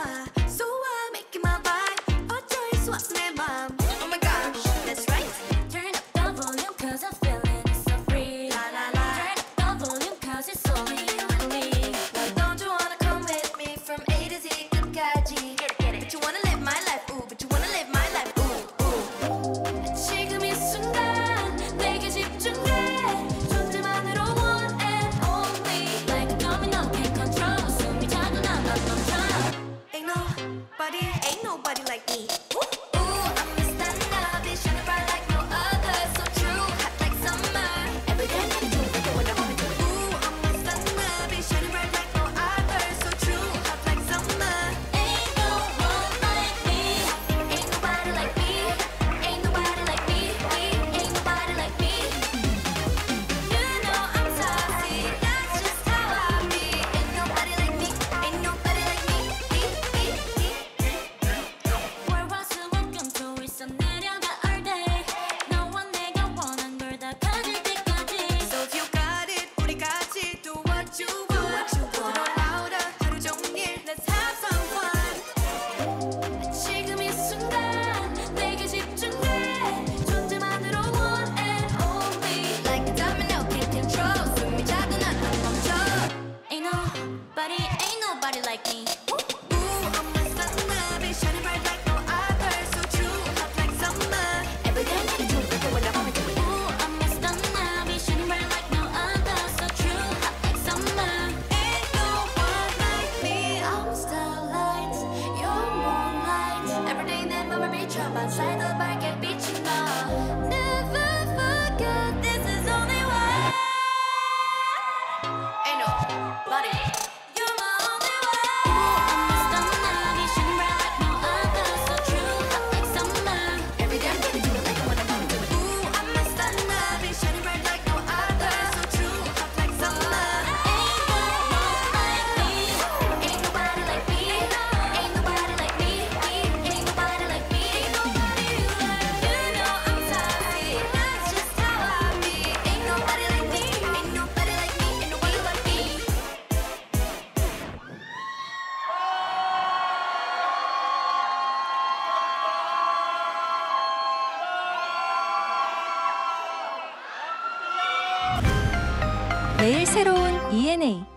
좋아. So I'm making my vibe. 어쩔 수 없어 내 맘. Oh my gosh, that's right. Turn up the volume cause I'm feeling it so free. La la la. Turn up the volume cause it's only you and me. Why don't you wanna come with me from A to Z 끝까지? But you wanna live my life, ooh. But you wanna live my life, ooh, ooh. 지금 이 순간 내게 집중해. 존재만으로 one and only. Like a domino can't control. 숨이 차도 난 멈춰. Ain't nobody like me. Ooh, I'm Miss Thunderby, shining bright like no other. So true, hot like summer. Every day I'm doing it when I wanna do it. Ooh, I'm Miss Thunderby, shining bright like no other. So true, hot like summer. Ain't no one like me. Ain't nobody like me. Ain't nobody like me. Ain't nobody like me. You know I'm saucy, that's just how I be. Ain't nobody like me. Ain't nobody like me. 월화수목금토 있어 내려가 all day. 너와 내가 원한 걸 다 가질 때까지. So if you got it, 우리 같이 do what you want. 들어 louder, 하루 종일 let's have some fun. 지금 이 순간 내게 집중해. 존재만으로 one and only. Like a domino, can't control. 숨이 차도 난 안 멈춰. Ain't nobody like me. Ooh, I'm Miss Thunderby, shining bright like no other. So true, hot like summer. Every day I'm doing it when I wanna do it. Ooh, I'm Miss Thunderby, shining bright like no other. So true, hot like summer. Ain't no one like me. I'm starlight, you're moonlight. Every day 내 맘을 비춰 반사에 더 밝게 비춘 너. Never forget this is only one. Ain't nobody. You're my only one. I'm Miss Thunderby, shining bright like no other. So true, hot like summer. Every day I'm gonna do it like I wanna do it. Ooh, I'm Miss Thunderby, shining bright like no other. So true, hot like summer. Ain't no one like me. Ain't nobody like me. Ain't nobody like me. Ain't nobody like me. Ain't nobody like you. Know I'm saucy, that's just how I be. Ain't nobody like me. Ain't nobody like me. Ain't nobody like me. 매일 새로운 ENA